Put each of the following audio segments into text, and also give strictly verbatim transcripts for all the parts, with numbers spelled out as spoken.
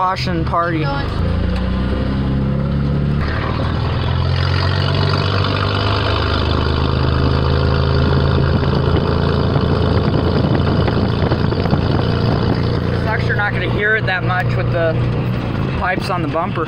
caution party. You're not going to hear it that much with the pipes on the bumper.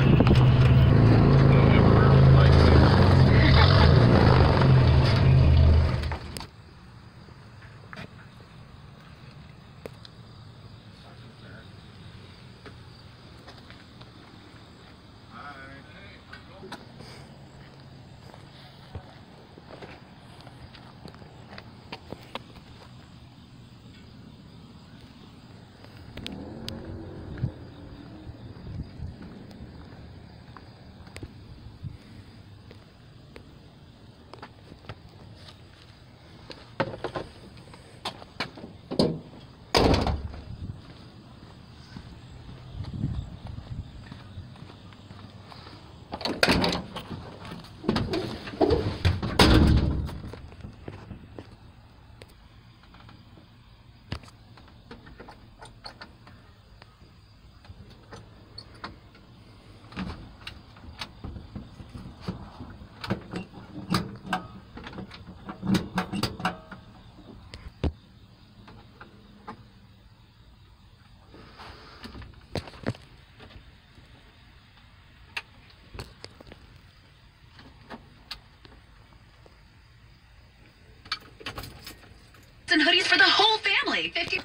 And hoodies for the whole family. fifty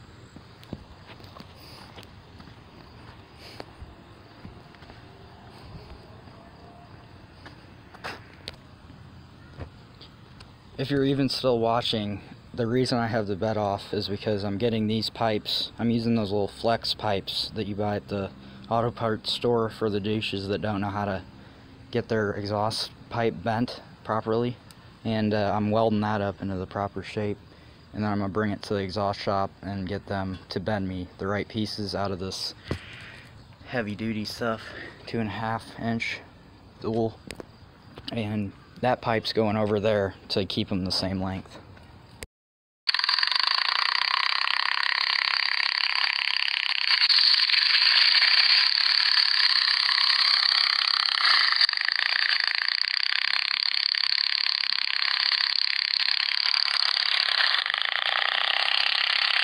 If you're even still watching, the reason I have the bed off is because I'm getting these pipes. I'm using those little flex pipes that you buy at the auto parts store for the douches that don't know how to get their exhaust pipe bent properly. And uh, I'm welding that up into the proper shape. And then I'm going to bring it to the exhaust shop and get them to bend me the right pieces out of this heavy duty stuff. Two and a half inch dual. And that pipe's going over there to keep them the same length.